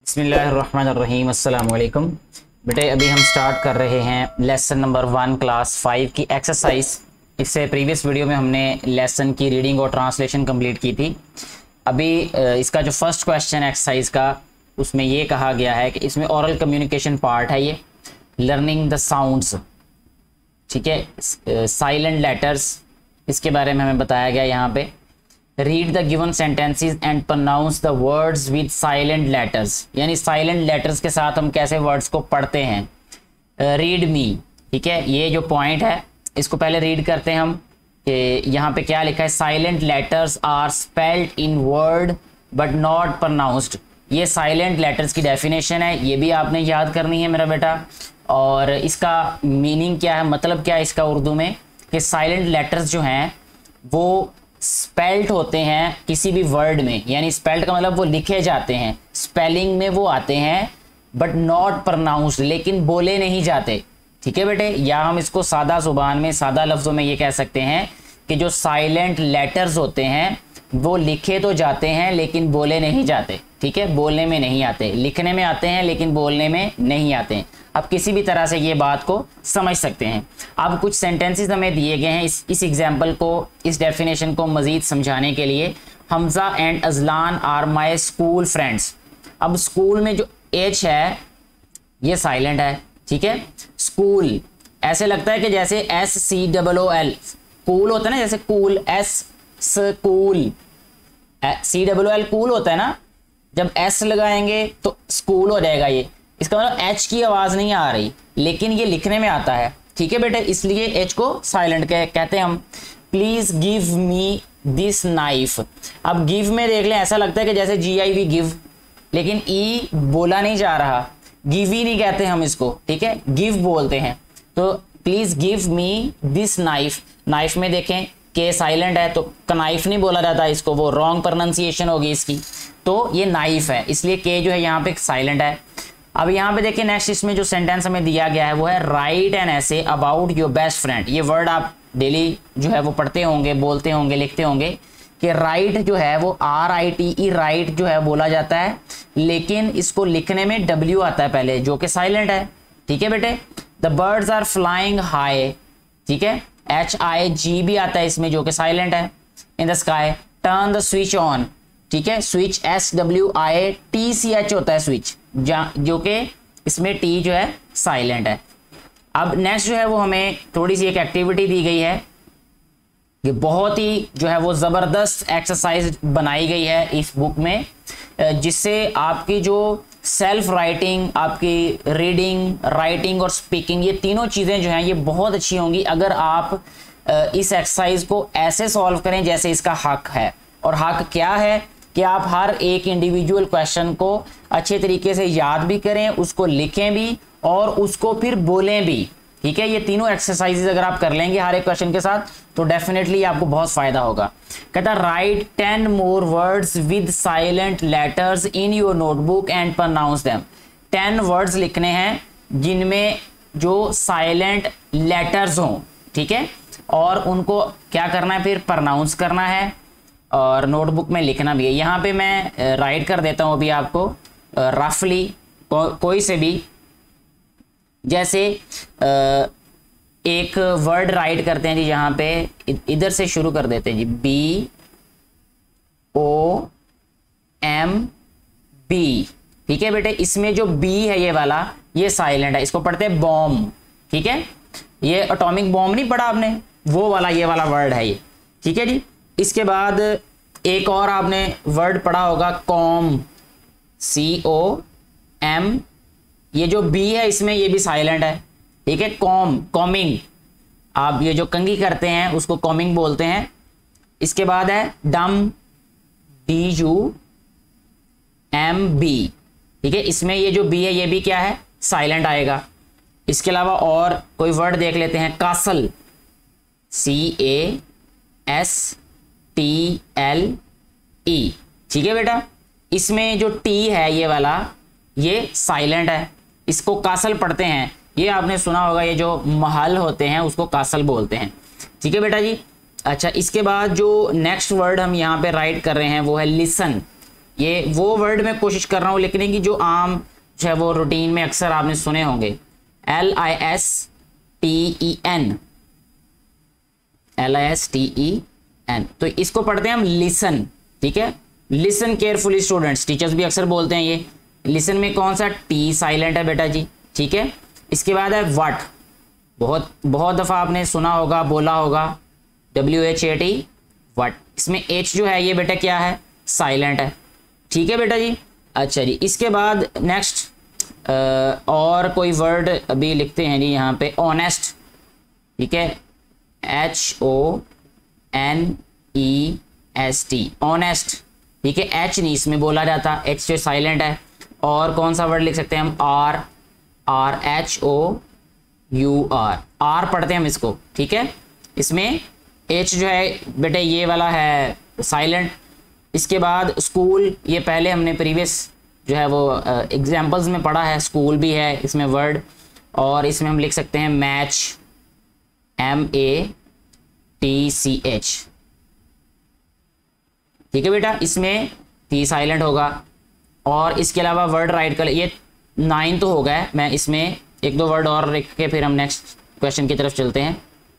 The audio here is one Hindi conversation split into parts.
बिस्मिल्लाहिर्रहमानिर्रहीम अस्सलाम वालेकुम। बेटे अभी हम स्टार्ट कर रहे हैं लेसन नंबर 1 क्लास 5 की एक्सरसाइज। इससे प्रीवियस वीडियो में हमने लेसन की रीडिंग और ट्रांसलेशन कंप्लीट की थी। अभी इसका जो फर्स्ट क्वेश्चन एक्सरसाइज का उसमें ये कहा गया है कि इसमें ओरल कम्युनिकेशन पार्ट है, ये लर्निंग द साउंड्स, ठीक है, साइलेंट लेटर्स, इसके बारे में हमें बताया गया यहाँ पे। Read the given sentences and pronounce the words with silent letters, यानी साइलेंट लेटर्स के साथ हम कैसे वर्ड्स को पढ़ते हैं। रीड मी, ठीक है, ये जो पॉइंट है इसको पहले रीड करते हैं हम कि यहाँ पे क्या लिखा है। Silent letters are spelled in word but not pronounced. ये साइलेंट लेटर्स की डेफिनेशन है, ये भी आपने याद करनी है मेरा बेटा। और इसका मीनिंग क्या है, मतलब क्या है इसका उर्दू में, कि साइलेंट लेटर्स जो हैं वो स्पेल्ट होते हैं किसी भी वर्ड में, यानी स्पेल्ट का मतलब वो लिखे जाते हैं, स्पेलिंग में वो आते हैं, बट नॉट प्रोनाउंस्ड, लेकिन बोले नहीं जाते। ठीक है बेटे, या हम इसको सादा जुबान में, सादा लफ्ज़ों में ये कह सकते हैं कि जो साइलेंट लेटर्स होते हैं वो लिखे तो जाते हैं लेकिन बोले नहीं जाते। ठीक है, बोलने में नहीं आते, लिखने में आते हैं लेकिन बोलने में नहीं आते हैं। आप किसी भी तरह से ये बात को समझ सकते हैं। अब कुछ सेंटेंसेस हमें दिए गए हैं इस एग्जाम्पल को, इस डेफिनेशन को मज़ीद समझाने के लिए। Hamza and Ajlan are my school friends. अब स्कूल में जो एच है ये साइलेंट है, ठीक है। स्कूल ऐसे लगता है कि जैसे SCOOL, कूल होता है ना, जैसे कूल, स्कूल, COOL कूल होता है ना, जब S लगाएंगे तो स्कूल हो जाएगा। ये इसका मतलब H की आवाज़ नहीं आ रही, लेकिन ये लिखने में आता है। ठीक है बेटे, इसलिए H को साइलेंट कहते हैं हम। Please give me this knife. अब गिव में देख लें, ऐसा लगता है कि जैसे GIV गिव, लेकिन ई बोला नहीं जा रहा, गिव ही नहीं कहते हम इसको, ठीक है, गिव बोलते हैं। तो please give me this knife, knife में देखें के साइलेंट है तो कनाइफ नहीं बोला जाता इसको, वो रॉन्ग प्रोनाउंसिएशन होगी इसकी, तो ये नाइफ है, इसलिए के जो है यहाँ पे साइलेंट है। अब यहाँ पे देखिए नेक्स्ट, इसमें जो सेंटेंस हमें दिया गया है वो है write an essay about your best friend. ये वर्ड आप डेली जो है वो पढ़ते होंगे, बोलते होंगे, लिखते होंगे कि राइट जो है वो RITE राइट जो है बोला जाता है, लेकिन इसको लिखने में W आता है पहले, जो कि साइलेंट है। ठीक है बेटे, the birds are flying high, ठीक है, HIG भी आता है इसमें, जो कि साइलेंट है। In the sky, turn the switch on, ठीक है, स्विच SWITCH होता है स्विच, जो कि इसमें T जो है साइलेंट है। अब नेक्स्ट जो है वो हमें थोड़ी सी एक एक्टिविटी दी गई है, ये बहुत ही जो है वो ज़बरदस्त एक्सरसाइज बनाई गई है इस बुक में, जिससे आपकी जो सेल्फ राइटिंग, आपकी रीडिंग, राइटिंग और स्पीकिंग, ये तीनों चीज़ें जो हैं ये बहुत अच्छी होंगी अगर आप इस एक्सरसाइज को ऐसे सॉल्व करें जैसे इसका हक है। और हक क्या है कि आप हर एक इंडिविजुअल क्वेश्चन को अच्छे तरीके से याद भी करें, उसको लिखें भी और उसको फिर बोलें भी। ठीक है, ये तीनों एक्सरसाइजेज अगर आप कर लेंगे हर एक क्वेश्चन के साथ तो डेफिनेटली आपको बहुत फायदा होगा। कहता write 10 more words with silent letters in your notebook and pronounce them. 10 words लिखने हैं जिनमें जो साइलेंट लेटर्स हों, ठीक है, और उनको क्या करना है, फिर प्रोनाउंस करना है और नोटबुक में लिखना भी है। यहाँ पे मैं राइट कर देता हूँ अभी आपको रफली, कोई से भी, जैसे एक वर्ड राइट करते हैं जी, यहाँ पे इधर से शुरू कर देते हैं जी, BOMB। ठीक है बेटे, इसमें जो B है ये वाला, ये साइलेंट है, इसको पढ़ते हैं बॉम्ब। ठीक है, ये एटॉमिक बॉम्ब नहीं पढ़ा आपने, वो वाला ये वाला वर्ड है ये। ठीक है जी, इसके बाद एक और आपने वर्ड पढ़ा होगा कॉम, COM, ये जो B है इसमें ये भी साइलेंट है। ठीक है, कॉम, कॉमिंग, आप ये जो कंघी करते हैं उसको कॉमिंग बोलते हैं। इसके बाद है डम, DUMB। ठीक है, इसमें ये जो B है ये भी क्या है, साइलेंट आएगा। इसके अलावा और कोई वर्ड देख लेते हैं, कासल, CASTLE। ठीक है बेटा, इसमें जो T है ये वाला, ये साइलेंट है, इसको कासल पढ़ते हैं। ये आपने सुना होगा, ये जो महल होते हैं उसको कासल बोलते हैं। ठीक है बेटा जी। अच्छा, इसके बाद जो नेक्स्ट वर्ड हम यहाँ पे राइट कर रहे हैं वो है लिसन। ये वो वर्ड मैं कोशिश कर रहा हूँ लिखने की जो आम जो है वो रूटीन में अक्सर आपने सुने होंगे। LISTEN, LISTEN। तो इसको पढ़ते हैं हम लिसन, ठीक है। लिसन केयरफुली स्टूडेंट्स, टीचर्स भी अक्सर बोलते हैं ये। लिसन में कौन सा टी साइलेंट है बेटा जी, ठीक है। इसके बाद है व्हाट, बहुत बहुत दफ़ा आपने सुना होगा, बोला होगा, WHAT व्हाट। इसमें H जो है ये बेटा क्या है, साइलेंट है, ठीक है बेटा जी। अच्छा जी, इसके बाद नेक्स्ट और कोई वर्ड अभी लिखते हैं जी यहाँ पे, ऑनेस्ट, ठीक है, HONEST, ऑनेस्ट, ठीक है। H नहीं इसमें बोला जाता, H जो साइलेंट है। और कौन सा वर्ड लिख सकते हैं हम, RHOUR, R पढ़ते हैं हम इसको, ठीक है। इसमें H जो है बेटे ये वाला है साइलेंट। इसके बाद स्कूल, ये पहले हमने प्रीवियस जो है वो एग्जाम्पल्स में पढ़ा है, स्कूल भी है इसमें वर्ड। और इसमें हम लिख सकते हैं मैच, MATCH, ठीक है बेटा। इसमें T साइलेंट होगा। और इसके अलावा वर्ड राइट कर, ये 9 तो हो गया। मैं इसमें एक दो वर्ड और लिख के फिर हम नेक्स्ट क्वेश्चन की तरफ चलते हैं।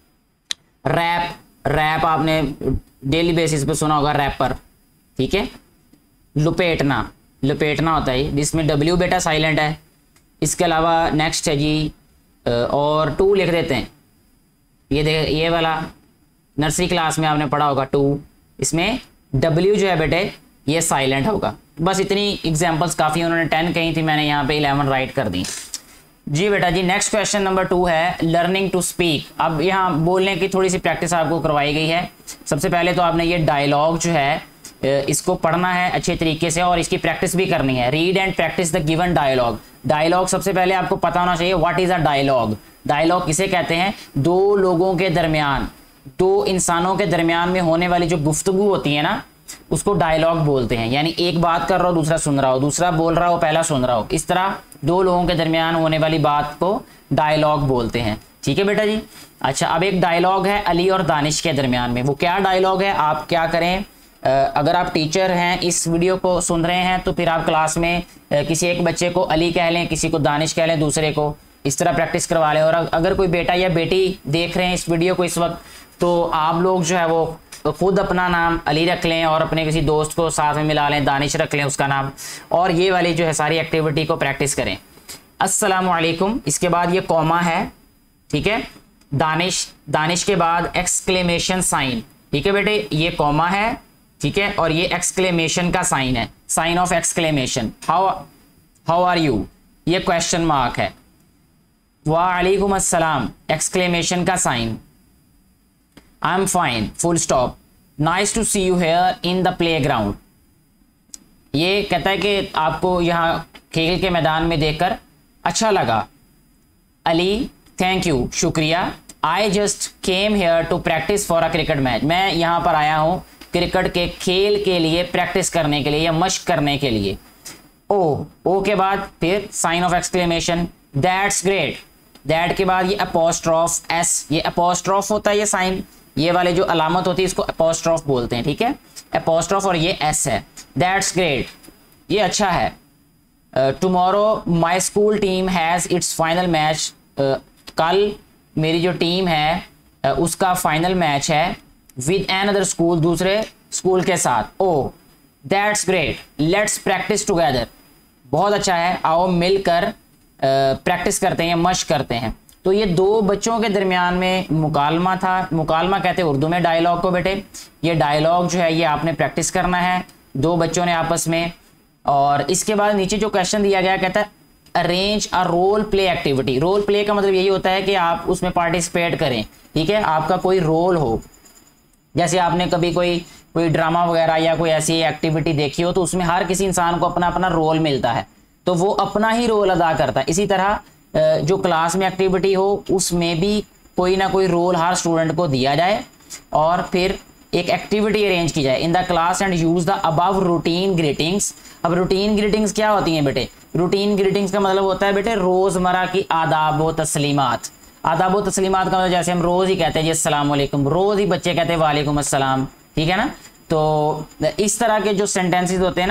रैप, रैप आपने डेली बेसिस पे सुना होगा, रैपर, ठीक है। लुपेटना, लुपेटना होता है जिसमें W बेटा साइलेंट है। इसके अलावा नेक्स्ट है जी और टू लिख देते हैं, ये देख, ये वाला नर्सरी क्लास में आपने पढ़ा होगा टू, इसमें W जो है बेटे ये साइलेंट होगा। बस इतनी एग्जांपल्स काफ़ी, उन्होंने 10 कही थी, मैंने यहाँ पे 11 राइट कर दी जी बेटा जी। नेक्स्ट क्वेश्चन नंबर 2 है लर्निंग टू स्पीक। अब यहाँ बोलने की थोड़ी सी प्रैक्टिस आपको करवाई गई है। सबसे पहले तो आपने ये डायलॉग जो है इसको पढ़ना है अच्छे तरीके से और इसकी प्रैक्टिस भी करनी है। Read and practice the given dialogue. Dialogue सबसे पहले आपको पता होना चाहिए, what is a dialogue. Dialogue किसे कहते हैं, दो लोगों के दरमियान, दो इंसानों के दरमियान में होने वाली जो गुफ्तगू होती है ना, उसको डायलॉग बोलते हैं। यानी एक बात कर रहा हो, दूसरा सुन रहा हो, दूसरा बोल रहा हो, पहला सुन रहा हो, इस तरह दो लोगों के दरमियान होने वाली बात को डायलॉग बोलते हैं, ठीक है बेटा जी। अच्छा, अब एक डायलॉग है अली और दानिश के दरमियान में। वो क्या डायलॉग है, आप क्या करें, अगर आप टीचर हैं, इस वीडियो को सुन रहे हैं, तो फिर आप क्लास में किसी एक बच्चे को अली कह लें, किसी को दानिश कह लें, दूसरे को इस तरह प्रैक्टिस करवा लें। और अगर कोई बेटा या बेटी देख रहे हैं इस वीडियो को इस वक्त, तो आप लोग जो है वो खुद अपना नाम अली रख लें और अपने किसी दोस्त को साथ में मिला लें, दानिश रख लें उसका नाम, और ये वाली जो है सारी एक्टिविटी को प्रैक्टिस करें। अस्सलामु अलैकुम, इसके बाद ये कॉमा है, ठीक है। दानिश, दानिश के बाद एक्सक्लेमेशन साइन, ठीक है बेटे, ये कॉमा है, ठीक है, और ये एक्सक्लेमेशन का साइन है, sign of exclamation. How are you, ये क्वेश्चन मार्क है। वालेकुम अस्सलाम, एक्सक्लेमेशन का sign. I am fine, full stop. Nice to see you here in the playground. ये कहता है कि आपको यहाँ खेल के मैदान में देखकर अच्छा लगा। अली, थैंक यू, शुक्रिया। I just came here to practice for a cricket match. मैं यहाँ पर आया हूँ क्रिकेट के खेल के लिए प्रैक्टिस करने के लिए या मश्क करने के लिए। ओ के बाद फिर sign of exclamation. That's great, that के बाद ये अपोस्ट्रोफ एस, ये अपोस्ट्रोफ होता है ये साइन, ये वाले जो अलामत होती है इसको अपोस्ट्रोफ बोलते हैं, ठीक है, अपोस्ट्रोफ, और ये एस है। दैट्स ग्रेट, ये अच्छा है। Tomorrow my school team has its final match. कल मेरी जो टीम है उसका फाइनल मैच है विद एन अदर स्कूल, दूसरे स्कूल के साथ। Oh that's great, let's practise together. बहुत अच्छा है, आओ मिलकर प्रैक्टिस करते हैं, मश्क करते हैं। तो ये दो बच्चों के दरमियान में मुकालमा था, मुकालमा कहते हैं उर्दू में डायलॉग को बेटे। ये डायलॉग जो है ये आपने प्रैक्टिस करना है दो बच्चों ने आपस में। और इसके बाद नीचे जो क्वेश्चन दिया गया कहता है arrange a role play activity. Role play का मतलब यही होता है कि आप उसमें पार्टिसिपेट करें, ठीक है, आपका कोई रोल हो। जैसे आपने कभी कोई ड्रामा वगैरह या कोई ऐसी एक्टिविटी देखी हो, तो उसमें हर किसी इंसान को अपना अपना रोल मिलता है, तो वो अपना ही रोल अदा करता है। इसी तरह जो क्लास में एक्टिविटी हो उसमें भी कोई ना कोई रोल हर स्टूडेंट को दिया जाए और फिर एक एक्टिविटी अरेंज की जाए in the class and use the above routine greetings. अब रूटीन ग्रीटिंग्स क्या होती हैं बेटे, रूटीन ग्रीटिंग्स का मतलब होता है बेटे रोजमर्रा की आदाब व तस्लीमात। आदाब व तस्लीमात का मतलब जैसे हम रोज ही कहते हैं जी अस्सलाम वालेकुम, रोज ही बच्चे कहते हैं वालेकुम अस्सलाम, ठीक है ना। तो इस तरह के जो सेंटेंसेस होते हैं ना,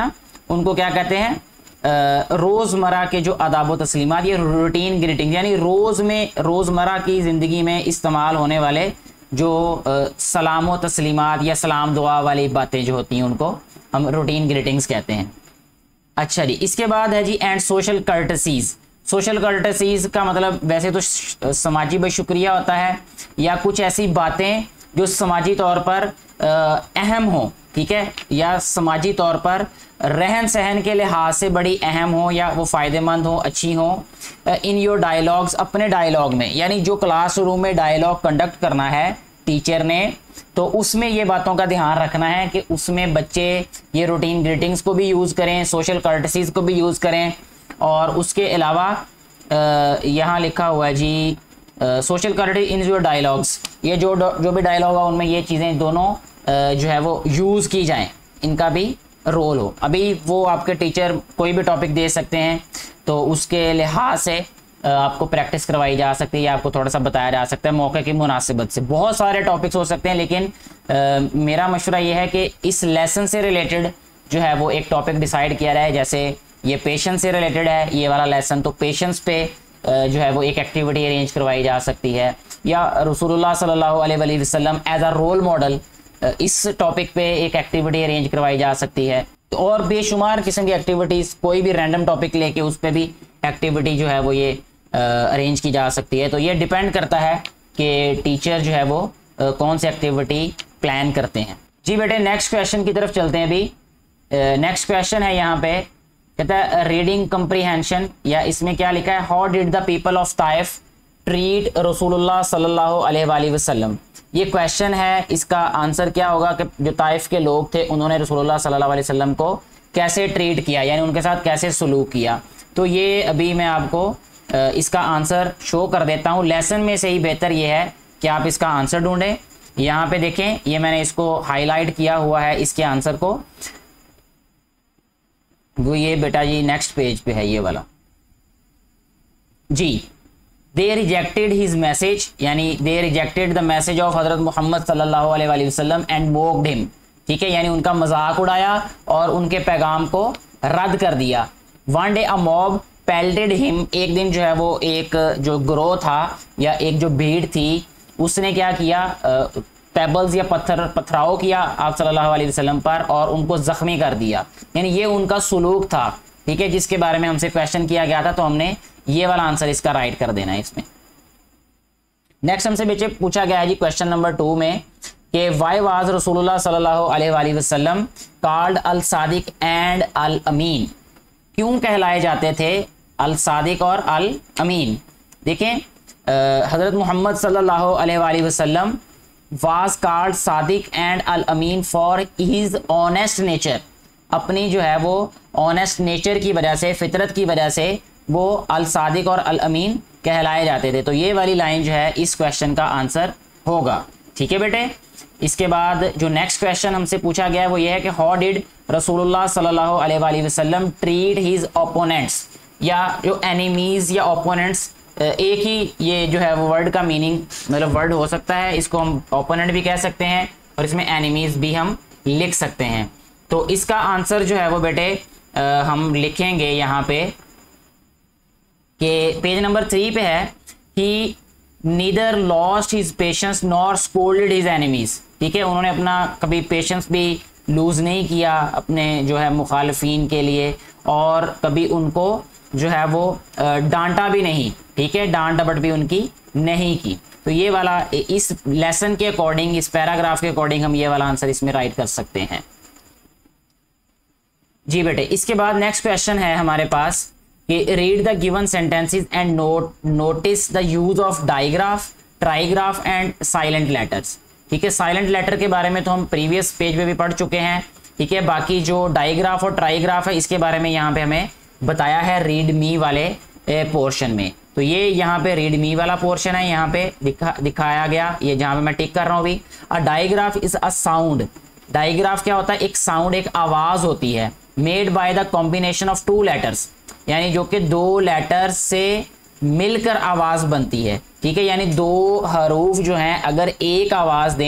उनको क्या कहते हैं, रोज़मर्रा के जो आदाब व तस्लीमात, ये रूटीन ग्रीटिंग, यानी रोज़मर्रा की ज़िंदगी में इस्तेमाल होने वाले जो सलाम व तस्लीमात या सलाम दुआ वाली बातें जो होती हैं उनको हम रूटीन ग्रीटिंग्स कहते हैं। अच्छा जी, इसके बाद है जी and social courtesies. Social courtesies का मतलब वैसे तो समाजी बशुक्रिया होता है या कुछ ऐसी बातें जो समाजी तौर पर अहम हो, ठीक है, या समाजी तौर पर रहन सहन के लिहाज से बड़ी अहम हो या वो फ़ायदेमंद हो, अच्छी हो। इन योर डायलॉग्स, अपने डायलॉग में, यानी जो क्लासरूम में डायलॉग कंडक्ट करना है टीचर ने, तो उसमें ये बातों का ध्यान रखना है कि उसमें बच्चे ये रूटीन ग्रीटिंग्स को भी यूज़ करें, सोशल कर्टसीज़ को भी यूज़ करें। और उसके अलावा यहाँ लिखा हुआ है जी social courtesy in your dialogues, ये जो भी डायलॉग है उनमें ये चीज़ें दोनों जो है वो यूज़ की जाएं, इनका भी रोल हो। अभी वो आपके टीचर कोई भी टॉपिक दे सकते हैं तो उसके लिहाज से आपको प्रैक्टिस करवाई जा सकती है या आपको थोड़ा सा बताया जा सकता है मौके की मुनासिबत से। बहुत सारे टॉपिक्स हो सकते हैं, लेकिन मेरा मशवरा ये है कि इस लेसन से रिलेटेड जो है वो एक टॉपिक डिसाइड किया जाए। जैसे ये पेशेंस से रिलेटेड है ये वाला लेसन, तो पेशेंस पे जो है वो एक एक्टिविटी अरेंज करवाई जा सकती है, या रसूलुल्लाह सल्लल्लाहु अलैहि वसल्लम एज अ रोल मॉडल, इस टॉपिक पे एक एक्टिविटी अरेंज करवाई जा सकती है। और बेशुमार किस्म की एक्टिविटीज़, कोई भी रैंडम टॉपिक लेके उस पर भी एक्टिविटी जो है वो ये अरेंज की जा सकती है। तो ये डिपेंड करता है कि टीचर जो है वो कौन सी एक्टिविटी प्लान करते हैं। जी बेटे, नेक्स्ट क्वेश्चन की तरफ चलते हैं। अभी नेक्स्ट क्वेश्चन है यहाँ पे, कहता है रीडिंग कंप्रीहेंशन, या इसमें क्या लिखा है, how did the people of Taif treat रसूलुल्लाह सल्लल्लाहु अलैहि वसल्लम। ये क्वेश्चन है, इसका आंसर क्या होगा कि जो ताइफ के लोग थे उन्होंने रसूलुल्लाह सल्लल्लाहु अलैहि वसल्लम को कैसे ट्रीट किया, यानी उनके साथ कैसे सलूक किया। तो ये अभी मैं आपको इसका आंसर शो कर देता हूँ। लेसन में से ही बेहतर ये है कि आप इसका आंसर ढूंढें। यहाँ पे देखें, ये मैंने इसको हाईलाइट किया हुआ है इसके आंसर को, वो ये बेटा जी नेक्स्ट पेज पे है ये वाला जी। दे रिजेक्टेड हिज मैसेज, यानी they rejected the message of हजरत मोहम्मद सल्लल्लाहु अलैहि वसल्लम एंड मोक्ड हिम, ठीक है, यानी उनका मजाक उड़ाया और उनके पैगाम को रद्द कर दिया। One day a mob pelted him, एक दिन जो है वो एक जो ग्रोह था या एक जो भीड़ थी उसने क्या किया, पेबल्स या पथराव किया आप सल्लल्लाहु अलैहि वसल्लम पर और उनको जख्मी कर दिया। यानी ये उनका सुलूक था, ठीक है, जिसके बारे में हमसे क्वेश्चन किया गया था, तो हमने ये वाला आंसर इसका राइट कर देना है इसमें। नेक्स्ट हमसे बच्चे पूछा गया है जी क्वेश्चन नंबर 2 में कि वाई वाज रसूलुल्लाह सल्लल्लाहु अलैहि वसल्लम called Al Sadiq and Al Amin, क्यों कहलाए जाते थे अल सादिक और अल अमीन। देखें, हजरत मोहम्मद सल्लल्लाहु अलैहि वसल्लम was called Sadiq and Al Amin for his honest nature, अपनी जो है वो ऑनेस्ट नेचर की वजह से, फितरत की वजह से वो अल सादिक और अल अमीन कहलाए जाते थे। तो ये वाली लाइन जो है इस क्वेश्चन का आंसर होगा, ठीक है बेटे। इसके बाद जो नेक्स्ट क्वेश्चन हमसे पूछा गया है वो ये है कि हाउ डिड रसूलुल्लाह सल्लल्लाहु अलैहि वसल्लम ट्रीट हिज ओपोनेंट्स, या जो एनिमीज या ओपोनेंट्स, एक ही ये जो है वो वर्ड का मीनिंग मतलब वर्ड हो सकता है, इसको हम ओपोनेंट भी कह सकते हैं और इसमें एनिमीज भी हम लिख सकते हैं। तो इसका आंसर जो है वो बेटे हम लिखेंगे यहाँ पे कि पेज नंबर 3 पे है कि neither lost his patience nor scolded his enemies, ठीक है, उन्होंने अपना कभी पेशेंस भी लूज़ नहीं किया अपने जो है मुखालफीन के लिए, और कभी उनको जो है वो डांटा भी नहीं, ठीक है, डांट डपट भी उनकी नहीं की। तो ये वाला इस लेसन के अकॉर्डिंग, इस पैराग्राफ के अकॉर्डिंग हम ये वाला आंसर इसमें राइट कर सकते हैं जी बेटे। इसके बाद नेक्स्ट क्वेश्चन है हमारे पास कि read the given sentences and notice the use of digraph, trigraph and silent letters, ठीक है। साइलेंट लेटर के बारे में तो हम प्रीवियस पेज पे भी पढ़ चुके हैं, ठीक है। बाकी जो डाइग्राफ और ट्राइग्राफ है इसके बारे में यहाँ पे हमें बताया है रीड मी वाले पोर्शन में। तो ये यहाँ पे रीड मी वाला पोर्शन है, यहाँ पे दिखाया गया, ये जहाँ पे मैं टिक कर रहा हूँ अभी। A digraph is a sound, digraph क्या होता है, एक साउंड, एक आवाज होती है, made by the combination of 2 letters, यानी जो कि 2 लेटर्स से मिलकर आवाज बनती है, ठीक है। यानी 2 हरूफ जो हैं अगर एक आवाज दें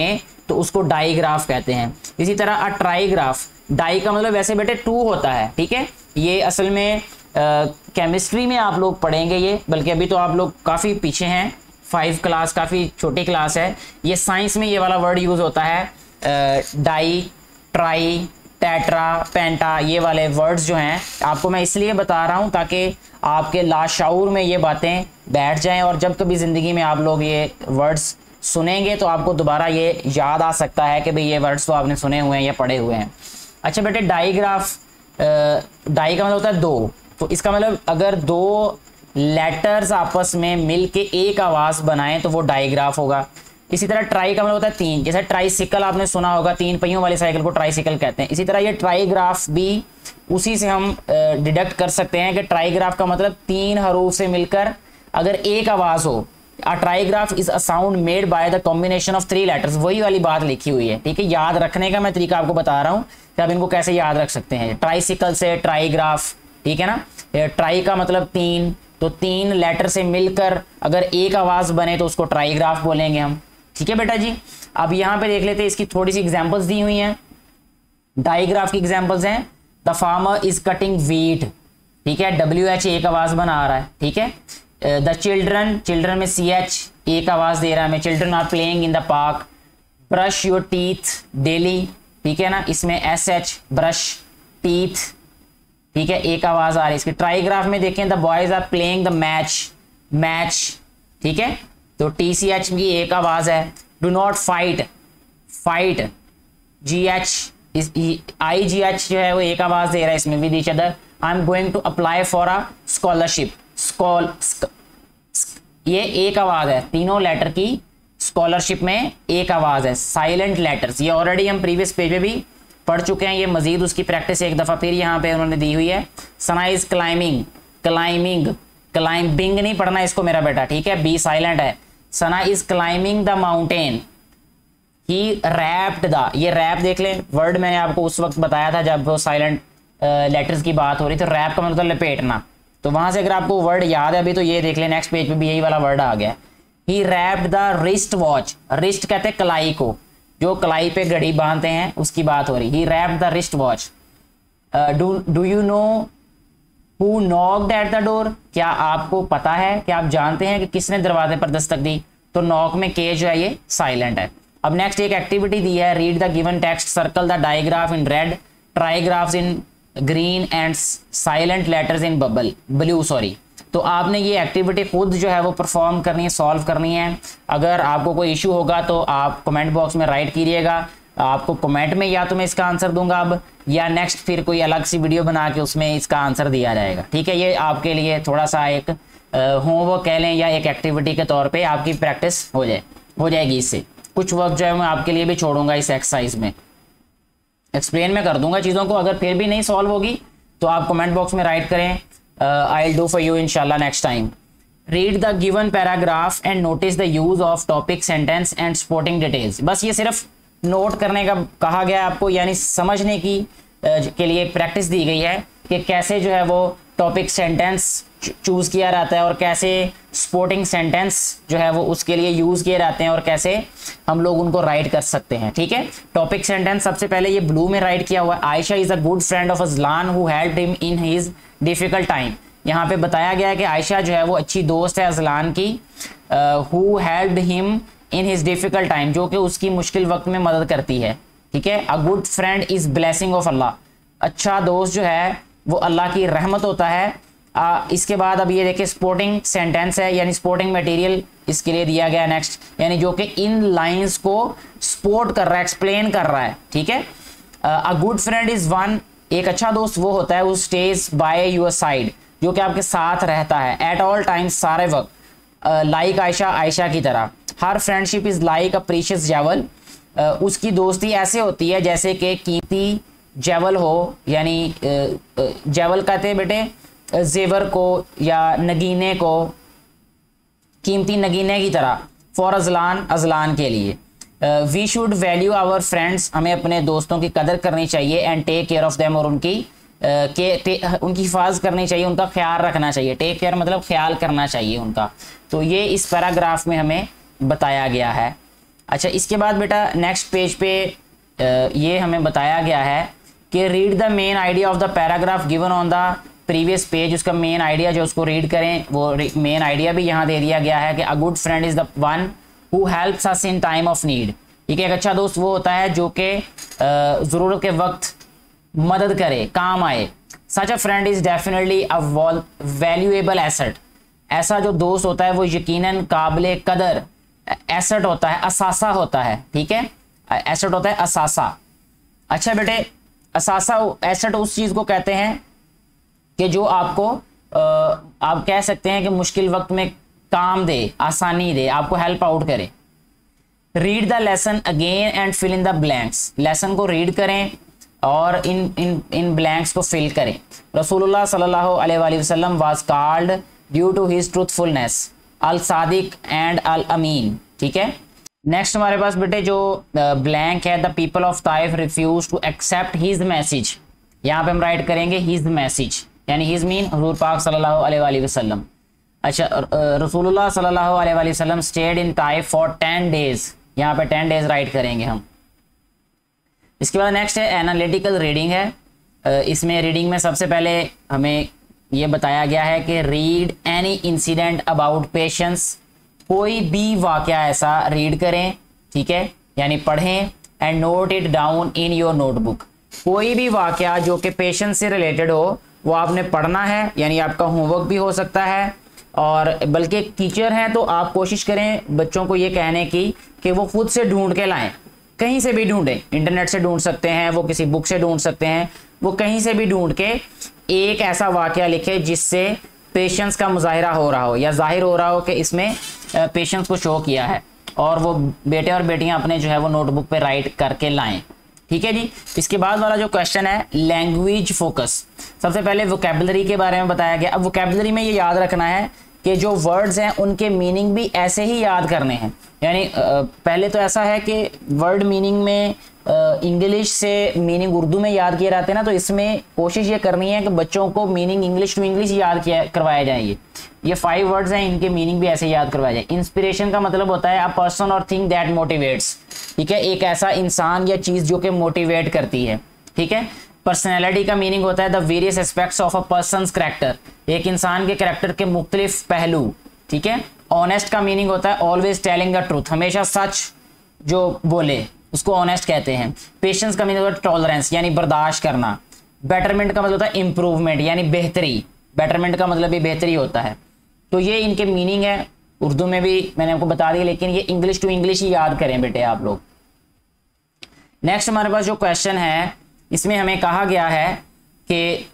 तो उसको डाईग्राफ कहते हैं। इसी तरह अ ट्राईग्राफ, डाई का मतलब वैसे बेटे 2 होता है, ठीक है। ये असल में केमिस्ट्री में आप लोग पढ़ेंगे ये, बल्कि अभी तो आप लोग काफ़ी पीछे हैं, 5 क्लास काफ़ी छोटी क्लास है। ये साइंस में ये वाला वर्ड यूज़ होता है, डाई, ट्राई, टेट्रा, पेंटा, ये वाले वर्ड्स जो हैं आपको मैं इसलिए बता रहा हूँ ताकि आपके लाशऊर में ये बातें बैठ जाएं, और जब कभी ज़िंदगी में आप लोग ये वर्ड्स सुनेंगे तो आपको दोबारा ये याद आ सकता है कि भाई ये वर्ड्स तो आपने सुने हुए हैं या पढ़े हुए हैं। अच्छा बेटे, डाईग्राफ, डाई का मतलब होता है 2, तो इसका मतलब अगर 2 लेटर्स आपस में मिल के एक आवाज़ बनाएं तो वो डाईग्राफ होगा। इसी तरह ट्राई का मतलब होता है 3, जैसे ट्राईसिकल आपने सुना होगा, 3 पहियों वाली साइकिल को ट्राईसिकल कहते हैं। इसी तरह ये ट्राईग्राफ भी उसी से हम डिडक्ट कर सकते हैं कि ट्राईग्राफ का मतलब 3 हरूफ से मिलकर अगर एक आवाज़ हो। A trigraph is a sound made by the combination of 3 letters, वही वाली बात लिखी हुई है, ठीक है। याद रखने का मैं तरीका आपको बता रहा हूँ कि आप इनको कैसे याद रख सकते हैं। ट्राईसिकल से ट्राईग्राफ, ठीक है ना। ट्राई का मतलब 3, तो 3 लेटर से मिलकर अगर एक आवाज़ बने तो उसको ट्राईग्राफ बोलेंगे हम, ठीक है बेटा जी। अब यहाँ पे देख लेते हैं, इसकी थोड़ी सी एग्जांपल्स दी हुई हैं। डाईग्राफ की एग्जांपल्स हैं, the farmer is cutting wheat, ठीक है, WH एक आवाज बना रहा है, ठीक है। द चिल्ड्रन, चिल्ड्रन में CH एक आवाज दे रहा है, मैं children are playing in the park. Brush your teeth daily, ठीक है ना, इसमें SH ब्रश, टीथ, ठीक है, एक आवाज आ रही है इसकी। ट्राईग्राफ में देखें, the boys are playing the match, match, ठीक है, तो TCH की एक आवाज है। Do not fight, fight, GH IGH जो है वो एक आवाज दे रहा है इसमें, with each other. I am going to apply for a scholarship, ये एक आवाज है, तीनों लेटर की स्कॉलरशिप में एक आवाज है। साइलेंट लेटर्स, ये ऑलरेडी हम प्रीवियस पेज पे भी पढ़ चुके हैं, ये मजीद उसकी प्रैक्टिस एक दफा फिर यहाँ पे उन्होंने दी हुई है। Sana is climbing, climbing, climbing नहीं पढ़ना इसको मेरा बेटा, ठीक है, बी साइलेंट है। Sana is climbing the mountain, he wrapped the, ये रैप देख लें, वर्ड मैंने आपको उस वक्त बताया था जब वो साइलेंट लेटर्स की बात हो रही, तो रैप का मतलब लपेटना, तो वहां से अगर आपको वर्ड याद है अभी तो ये देख लें, नेक्स्ट पेज पे भी यही वाला वर्ड आ गया। He wrapped the wrist watch, wrist कहते हैं कलाई को, जो कलाई पे घड़ी बांधते हैं उसकी बात हो रही। He wrapped the wrist watch. Do you know who knocked at the door, क्या आपको पता है, क्या आप जानते हैं कि किसने दरवाजे पर दस्तक दी, तो नॉक में के जो है ये साइलेंट है। अब नेक्स्ट एक एक्टिविटी दी है, read the given text, circle the digraph in red, trigraphs in green and silent letters in blue, sorry. तो आपने ये एक्टिविटी खुद जो है वो परफॉर्म करनी है, सॉल्व करनी है। अगर आपको कोई इशू होगा तो आप कमेंट बॉक्स में राइट कीजिएगा, आपको कमेंट में या तो मैं इसका आंसर दूंगा अब, या नेक्स्ट फिर कोई अलग सी वीडियो बना के उसमें इसका आंसर दिया जाएगा, ठीक है। ये आपके लिए थोड़ा सा एक होमवर्क कह लें या एक एक्टिविटी के तौर पे आपकी प्रैक्टिस हो जाएगी। इससे कुछ वक्त जो है मैं आपके लिए भी छोड़ूंगा इस एक्सरसाइज में, एक्सप्लेन मैं कर दूंगा चीज़ों को। अगर फिर भी नहीं सॉल्व होगी तो आप कमेंट बॉक्स में राइट करें, I will do for you इंशाल्लाह next time. Read the given paragraph and notice the use of topic, sentence and supporting details. बस ये सिर्फ नोट करने का कहा गया आपको, यानी समझने की के लिए प्रैक्टिस दी गई है कि कैसे जो है वो टॉपिक सेंटेंस चूज़ किया जाता है और कैसे सपोर्टिंग सेंटेंस जो है वो उसके लिए यूज़ किए जाते हैं और कैसे हम लोग उनको राइट कर सकते हैं, ठीक है। टॉपिक सेंटेंस सबसे पहले ये ब्लू में राइट किया हुआ है, Ayesha is a good friend of Ajlan who helped him in his difficult time. यहाँ पे बताया गया है कि आयशा जो है वो अच्छी दोस्त है अजलान की, who helped him in his difficult time, जो कि उसकी मुश्किल वक्त में मदद करती है, ठीक है। A good friend is blessing of Allah, अच्छा दोस्त जो है वो अल्लाह की रहमत होता है। इसके बाद अब ये देखिए सपोर्टिंग सेंटेंस है, यानी सपोर्टिंग मटेरियल इसके लिए दिया गया नेक्स्ट, यानी जो कि इन लाइंस को सपोर्ट कर रहा है, एक्सप्लेन कर रहा है, ठीक है। A good friend is one, एक अच्छा दोस्त वो होता है वो स्टेज बाय योर साइड, जो कि आपके साथ रहता है एट ऑल टाइम्स, सारे वक्त। लाइक आयशा, आयशा की तरह। Her friendship is like a precious jewel, उसकी दोस्ती ऐसे होती है जैसे कि कीमती जेवल हो, यानी जेवल कहते हैं बेटे जेवर को या नगीने को, कीमती नगीने की तरह। फॉर अजलान, अजलान के लिए। We should value our friends, हमें अपने दोस्तों की कदर करनी चाहिए, and take care of them, और उनकी उनकी हिफाजत करनी चाहिए, उनका ख्याल रखना चाहिए। टेक केयर मतलब ख्याल करना चाहिए उनका। तो ये इस पैराग्राफ में हमें बताया गया है। अच्छा, इसके बाद बेटा नेक्स्ट पेज पे ये हमें बताया गया है कि read the main idea of the paragraph given on the previous page. उसका मेन आइडिया जो उसको रीड करें, वो मेन आइडिया भी यहाँ दे दिया गया है कि a good friend is the one who helps us in time of need. ठीक है, एक अच्छा दोस्त वो होता है जो कि ज़रूरत के वक्त मदद करे, काम आए। Such a friend is definitely a valuable asset. ऐसा जो दोस्त होता है वो यकीनन काबिल कदर एसेट होता है, असासा होता है। ठीक है, एसेट होता है असासा। अच्छा बेटे, असासा एसेट उस चीज़ को कहते हैं कि जो आपको आप कह सकते हैं कि मुश्किल वक्त में काम दे, आसानी दे, आपको हेल्प आउट करे। Read the lesson again and fill in the blanks. Lesson को रीड करें और इन ब्लैंक्स को फिल करें। रसूलुल्लाह सल्लल्लाहु अलैहि वसल्लम was called due to his truthfulness Al Sadiq and Al Amin. ठीक है, नेक्स्ट हमारे पास बेटे जो ब्लैंक है, the people of Taif refuse to accept his message. यहाँ पे हम राइट करेंगे हिज मैसेज, यानी हिज मीन हुजूर पाक सल्लल्लाहु अलैहि वसल्लम। अच्छा, रसूलुल्लाह सल्लल्लाहु अलैहि वसल्लम stayed in Taif for 10 days. यहाँ पे 10 डेज राइट करेंगे हम। इसके बाद नेक्स्ट है एनालिटिकल रीडिंग है। इसमें रीडिंग में सबसे पहले हमें ये बताया गया है कि read any incident about patience. कोई भी वाकया ऐसा रीड करें, ठीक है, यानी पढ़ें, and note it down in your notebook. कोई भी वाकया जो कि पेशेंस से रिलेटेड हो वो आपने पढ़ना है, यानी आपका होमवर्क भी हो सकता है। और बल्कि टीचर हैं तो आप कोशिश करें बच्चों को ये कहने की कि वो खुद से ढूंढ के लाएं, कहीं से भी ढूंढें। इंटरनेट से ढूंढ सकते हैं, वो किसी बुक से ढूंढ सकते हैं, वो कहीं से भी ढूंढ के एक ऐसा वाकया लिखे जिससे पेशेंस का मुजाहिरा हो रहा हो या जाहिर हो रहा हो कि इसमें पेशेंस को शो किया है, और वो बेटे और बेटियां अपने जो है वो नोटबुक पे राइट करके लाएं। ठीक है जी। इसके बाद वाला जो क्वेश्चन है लैंग्वेज फोकस। सबसे पहले वोकैबुलरी के बारे में बताया गया। अब वोकैबुलरी में ये याद रखना है कि जो वर्ड्स हैं उनके मीनिंग भी ऐसे ही याद करने हैं। यानी पहले तो ऐसा है कि वर्ड मीनिंग में इंग्लिश से मीनिंग उर्दू में याद किए जाते हैं ना, तो इसमें कोशिश ये करनी है कि बच्चों को मीनिंग इंग्लिश टू इंग्लिश याद किया करवाए जाएंगे। ये 5 वर्ड्स हैं, इनके मीनिंग भी ऐसे याद करवाए जाए। इंस्पिरेशन का मतलब होता है अ पर्सन और थिंग दैट मोटिवेट्स। ठीक है, एक ऐसा इंसान या चीज जो कि मोटिवेट करती है। ठीक है। पर्सनैलिटी का मीनिंग होता है the various aspects of a person's character. एक इंसान के कैरेक्टर के मुख्तलिफ पहलू। ठीक है। ऑनेस्ट का मीनिंग होता है ऑलवेज टेलिंग द ट्रूथ, हमेशा सच जो बोले उसको ऑनेस्ट कहते हैं। पेशेंस का मीनिंग होता है टॉलरेंस, यानी बर्दाश्त करना। बेटरमेंट का मतलब होता है इंप्रूवमेंट, यानी बेहतरी। बेटरमेंट का मतलब भी बेहतरी होता है। तो ये इनके मीनिंग है। उर्दू में भी मैंने आपको बता दिया, लेकिन ये इंग्लिश टू इंग्लिश ही याद करें बेटे आप लोग। नेक्स्ट हमारे पास जो क्वेश्चन है इसमें हमें कहा गया है कि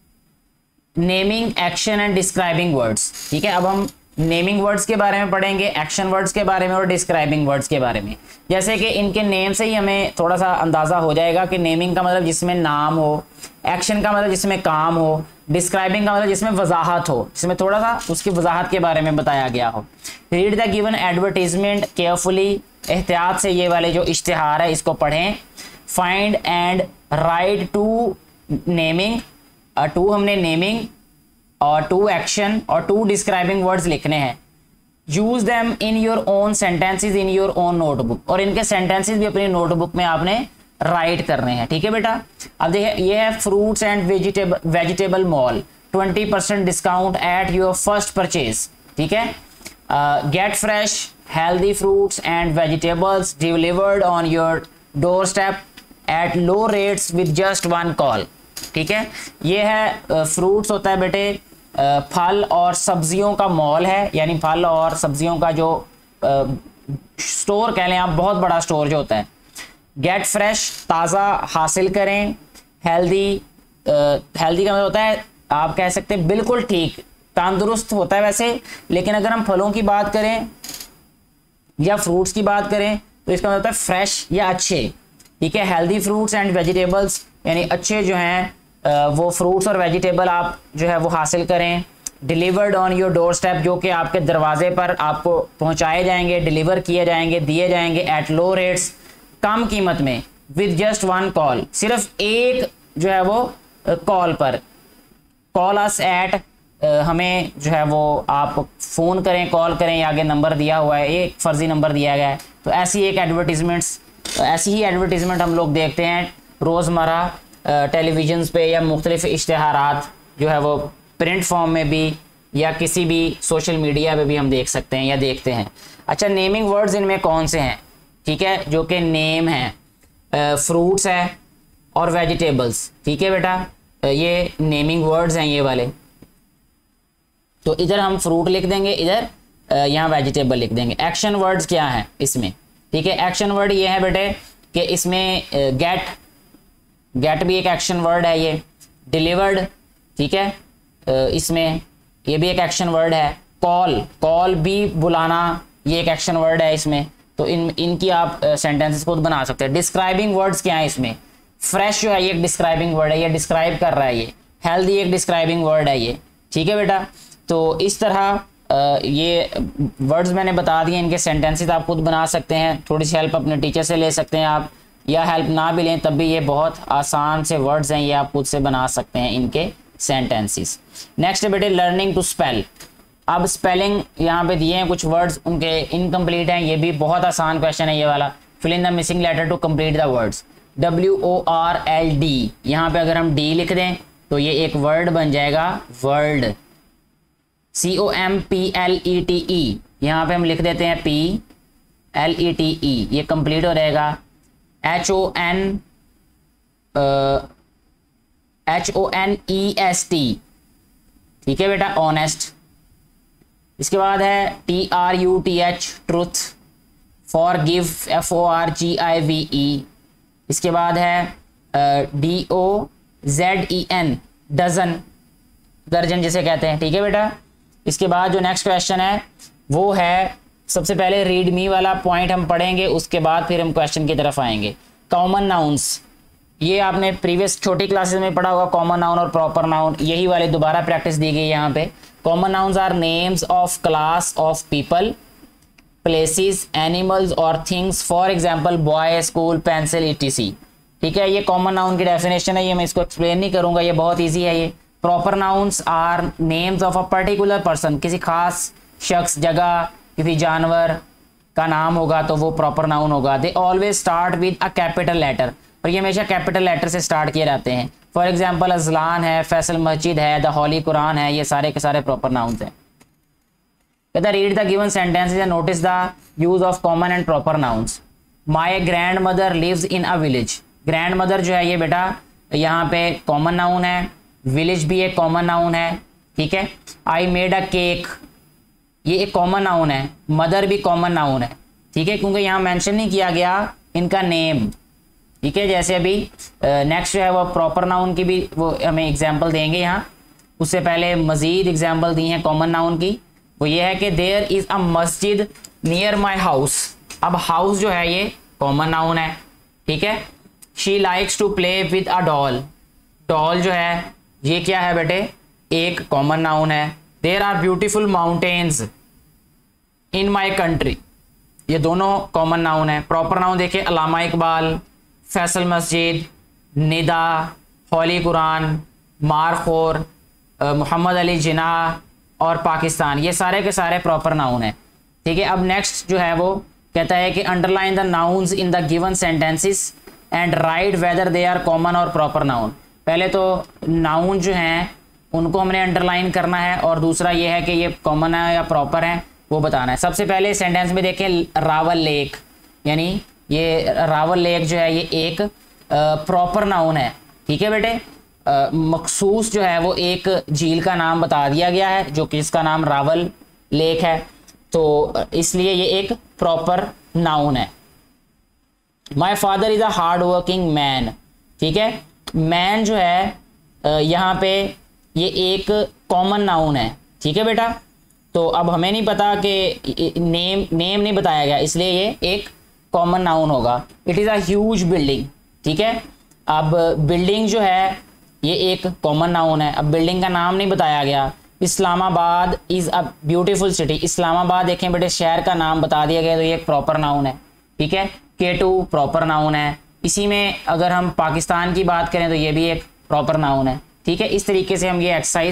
naming, action and describing words. ठीक है, अब हम नेमिंग वर्ड्स के बारे में पढ़ेंगे, एक्शन वर्ड्स के बारे में और डिस्क्राइबिंग वर्ड्स के बारे में। जैसे कि इनके नेम से ही हमें थोड़ा सा अंदाजा हो जाएगा कि नेमिंग का मतलब जिसमें नाम हो, एक्शन का मतलब जिसमें काम हो, डिस्क्राइबिंग का मतलब जिसमें वजाहत हो, जिसमें थोड़ा सा उसकी वजाहत के बारे में बताया गया हो। Read the given advertisement carefully, एहतियात से ये वाले जो इश्तिहार है इसको पढ़ें। Find and write two naming, two हमने नेमिंग और 2 एक्शन और 2 डिस्क्राइबिंग वर्ड्स लिखने हैं। Use them in your own sentences in your own notebook, और इनके सेंटेंसेस भी अपनी नोटबुक में आपने राइट करने हैं। ठीक है बेटा। अब देखिए ये है fruits and vegetable mall, 20% discount at your first purchase. ठीक है। Get fresh healthy fruits and vegetables delivered on your door step at low rates with just 1 call. ठीक है। ये है फ्रूट्स होता है बेटे, फल और सब्जियों का मॉल है, यानी फल और सब्जियों का जो स्टोर कह लें आप, बहुत बड़ा स्टोर जो होता है। गेट फ्रेश, ताज़ा हासिल करें। हेल्दी, हेल्दी का मतलब होता है आप कह सकते हैं बिल्कुल ठीक, तंदुरुस्त होता है वैसे, लेकिन अगर हम फलों की बात करें या फ्रूट्स की बात करें तो इसका मतलब होता है फ्रेश या अच्छे। ठीक है। हेल्दी फ्रूट्स एंड वेजिटेबल्स, यानी अच्छे जो हैं वो फ्रूट्स और वेजिटेबल आप जो है वो हासिल करें। Delivered on your door step, जो कि आपके दरवाजे पर आपको पहुंचाए जाएंगे, डिलीवर किए जाएंगे, दिए जाएंगे। एट लो रेट्स, कम कीमत में। विद जस्ट 1 कॉल, सिर्फ एक जो है वो कॉल पर। कॉल अस एट हमें जो है वो आप फ़ोन करें, कॉल करें, या आगे नंबर दिया हुआ है, एक फ़र्ज़ी नंबर दिया गया है। तो ऐसी ही एडवर्टीज़मेंट हम लोग देखते हैं रोज़मर्रा टेलीविज़न पे, या मुख्तलिफ इश्तिहारात जो है वो प्रिंट फॉर्म में भी या किसी भी सोशल मीडिया पे भी हम देख सकते हैं या देखते हैं। अच्छा, नेमिंग वर्ड्स इनमें कौन से हैं? ठीक है, जो कि नेम है, फ्रूट्स है और वेजिटेबल्स। ठीक है बेटा, ये नेमिंग वर्ड्स हैं ये वाले। तो इधर हम फ्रूट लिख देंगे, इधर यहाँ वेजिटेबल लिख देंगे। एक्शन वर्ड्स क्या हैं इसमें? ठीक है, एक्शन वर्ड ये है बेटे कि इसमें गेट भी एक एक्शन वर्ड है, ये डिलीवर्ड। ठीक है, इसमें ये भी एक एक्शन वर्ड है। कॉल भी बुलाना, ये एक एक्शन वर्ड है इसमें। तो इनकी आप सेंटेंसेस खुद बना सकते हैं। डिस्क्राइबिंग वर्ड्स क्या है इसमें? फ्रेश जो है ये एक डिस्क्राइबिंग वर्ड है, ये डिस्क्राइब कर रहा है। ये हेल्दी एक डिस्क्राइबिंग वर्ड है ये। ठीक है बेटा, तो इस तरह ये वर्ड्स मैंने बता दिए, इनके सेंटेंसेस आप खुद बना सकते हैं। थोड़ी सी हेल्प अपने टीचर से ले सकते हैं आप, या हेल्प ना भी लें तब भी ये बहुत आसान से वर्ड्स हैं, ये आप खुद से बना सकते हैं इनके सेंटेंसेस। नेक्स्ट बेटे लर्निंग टू स्पेल। अब स्पेलिंग यहाँ पे दिए हैं कुछ वर्ड्स, उनके इनकम्प्लीट हैं। ये भी बहुत आसान क्वेश्चन है ये वाला। Fill in the missing letter to complete the words. WORLD, यहाँ पे अगर हम D लिख दें तो ये एक वर्ड बन जाएगा, वर्ल्ड। COMPLETE, यहाँ पे हम लिख देते हैं PLETE, ये कंप्लीट हो जाएगा। HONEST, ठीक है बेटा, ऑनेस्ट। इसके बाद है TRUTH, ट्रुथ। Forgive, FORGIVE। इसके बाद है DOZEN, डजन, दर्जन जिसे कहते हैं। ठीक है बेटा, इसके बाद जो नेक्स्ट क्वेश्चन है वो है, सबसे पहले रीड मी वाला पॉइंट हम पढ़ेंगे, उसके बाद फिर हम क्वेश्चन की तरफ आएंगे। कॉमन नाउन्स, ये आपने प्रीवियस छोटी क्लासेस में पढ़ा होगा, कॉमन नाउन और प्रॉपर नाउन, यही वाले दोबारा प्रैक्टिस दी गई यहाँ पे। Common nouns are names of class of people, places, animals और things. For example boy, school, pencil, ETC। ठीक है, ये कॉमन नाउन की डेफिनेशन है, ये मैं इसको एक्सप्लेन नहीं करूंगा, ये बहुत ईजी है ये। Proper nouns are names of a particular person, किसी खास शख्स, जगह, किसी जानवर का नाम होगा तो वो प्रॉपर नाउन होगा। They always start with a capital letter, और ये हमेशा कैपिटल लेटर से स्टार्ट किए जाते हैं। फॉर एग्जाम्पल अजलान है, फैसल मस्जिद है, द हॉली कुरान है, ये सारे के सारे प्रॉपर नाउन्स हैं। कहता read the given sentences and notice the use of common and proper nouns. My grandmother lives in a village. Grandmother जो है ये बेटा यहाँ पे कॉमन नाउन है, विलेज भी एक कॉमन नाउन है। ठीक है, आई मेड अ केक, ये एक कॉमन नाउन है, मदर भी कॉमन नाउन है। ठीक है, क्योंकि यहाँ मेंशन नहीं किया गया इनका नेम। ठीक है, जैसे अभी नेक्स्ट जो है वो प्रॉपर नाउन की भी वो हमें एग्जांपल देंगे यहाँ। उससे पहले मजीद एग्जांपल दी हैं कॉमन नाउन की, वो ये है कि there is a masjid near my house. अब हाउस जो है ये कॉमन नाउन है। ठीक है, she likes to play with a doll. Doll जो है ये क्या है बेटे, एक कॉमन नाउन है। There are beautiful mountains in my country, ये दोनों कॉमन नाउन है। प्रॉपर नाउन देखिए, अल्लामा इकबाल, फैसल मस्जिद, निदा, हॉली कुरान, मारखोर, मोहम्मद अली जिन्ना और पाकिस्तान, ये सारे के सारे प्रॉपर नाउन है। ठीक है, अब नेक्स्ट जो है वो कहता है कि underline the nouns in the given sentences and write whether they are common और प्रॉपर नाउन। पहले तो नाउन जो हैं उनको हमने अंडरलाइन करना है, और दूसरा ये है कि ये कॉमन है या प्रॉपर है वो बताना है। सबसे पहले सेंटेंस में देखें रावल लेक, यानी ये रावल लेक जो है ये एक प्रॉपर नाउन है। ठीक है बेटे, मखसूस जो है वो एक झील का नाम बता दिया गया है जो कि इसका नाम रावल लेक है, तो इसलिए ये एक प्रॉपर नाउन है। My father is a hard working man. ठीक है, मैन जो है यहाँ पे ये एक कॉमन नाउन है। ठीक है बेटा, तो अब हमें नहीं पता कि नेम नहीं बताया गया, इसलिए ये एक कॉमन नाउन होगा। It is a huge building. ठीक है, अब बिल्डिंग जो है ये एक कॉमन नाउन है। अब बिल्डिंग का नाम नहीं बताया गया। Islamabad is a beautiful city. Islamabad देखें बेटे, शहर का नाम बता दिया गया तो ये एक प्रॉपर नाउन है। ठीक है, K2 प्रॉपर नाउन है। इसी में अगर हम पाकिस्तान की बात करें तो ये भी एक प्रॉपर नाउन है। ठीक है, इस तरीके से हम ये एक्सरसाइज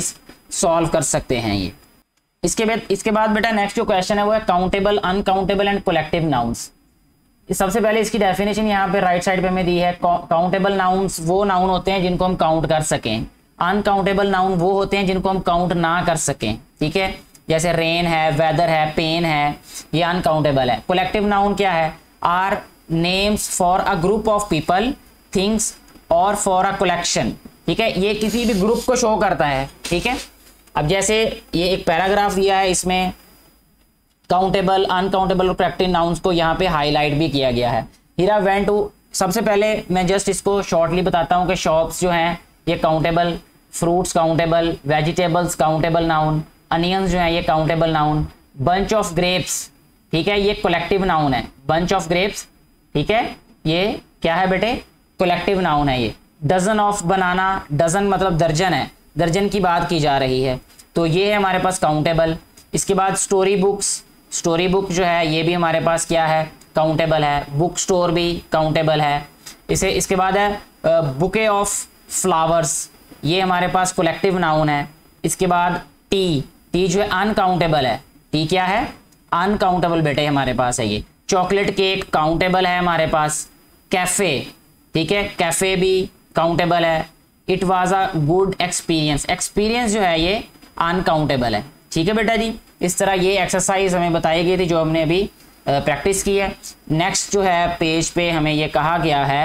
सॉल्व कर सकते हैं ये। इसके बाद बेटा नेक्स्ट जो क्वेश्चन है वो है countable, uncountable and collective nouns. सबसे पहले इसकी डेफिनेशन यहाँ पे राइट साइड पे हमें दी है। काउंटेबल नाउन्स वो नाउन होते हैं जिनको हम काउंट कर सकें, अनकाउंटेबल नाउन वो होते हैं जिनको हम काउंट ना कर सकें, ठीक है। जैसे रेन है, वेदर है, पेन है, ये अनकाउंटेबल है। कलेक्टिव नाउन क्या है? Are names for a group of people, things और फॉर अ कलेक्शन, ठीक है। ये किसी भी ग्रुप को शो करता है, ठीक है। अब जैसे ये एक पैराग्राफ दिया है, इसमें काउंटेबल, अनकाउंटेबल और कलेक्टिव नाउन्स को यहाँ पे हाईलाइट भी किया गया है। हीरा वेंट टू, सबसे पहले मैं जस्ट इसको शॉर्टली बताता हूँ कि शॉप्स जो हैं ये countable, fruits countable, vegetables countable noun, onions जो है ये countable noun, bunch of grapes, ठीक है, ये कलेक्टिव नाउन है। बंच ऑफ ग्रेप्स, ठीक है, ये क्या है बेटे? कलेक्टिव नाउन है ये। डजन ऑफ बनाना, डजन मतलब दर्जन है, दर्जन की बात की जा रही है, तो ये है हमारे पास काउंटेबल। इसके बाद स्टोरी बुक्स, स्टोरी बुक जो है ये भी हमारे पास क्या है? काउंटेबल है। बुक स्टोर भी काउंटेबल है। इसके बाद है बुके ऑफ फ्लावर्स, ये हमारे पास कलेक्टिव नाउन है। इसके बाद टी, टी जो है अनकाउंटेबल है। टी क्या है? अनकाउंटेबल बेटे हमारे पास है ये। चॉकलेट केक काउंटेबल है हमारे पास। कैफे, ठीक है, कैफे भी काउंटेबल है। It was a good experience, experience जो है ये अनकाउंटेबल है, ठीक है बेटा जी। इस तरह ये एक्सरसाइज हमें बताई गई थी जो हमने अभी प्रैक्टिस की है। नेक्स्ट जो है पेज पे हमें ये कहा गया है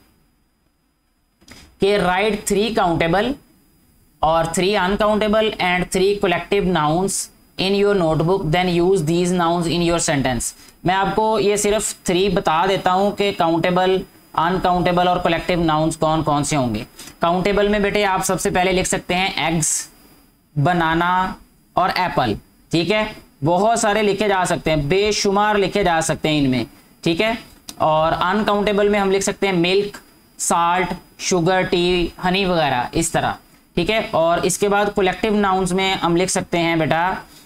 कि राइट 3 काउंटेबल और 3 uncountable and 3 collective nouns in your notebook, then use these nouns in your sentence. मैं आपको ये सिर्फ 3 बता देता हूं कि काउंटेबल, अनकाउंटेबल और कलेक्टिव नाउन्स कौन कौन से होंगे। काउंटेबल में बेटे आप सबसे पहले लिख सकते हैं एग्स, बनाना और एप्पल, ठीक है। बहुत सारे लिखे जा सकते हैं, बेशुमार लिखे जा सकते हैं इनमें, ठीक है। और अनकाउंटेबल में हम लिख सकते हैं milk, salt, sugar, tea, honey वगैरह, इस तरह, ठीक है। और इसके बाद कलेक्टिव नाउन्स में हम लिख सकते हैं बेटा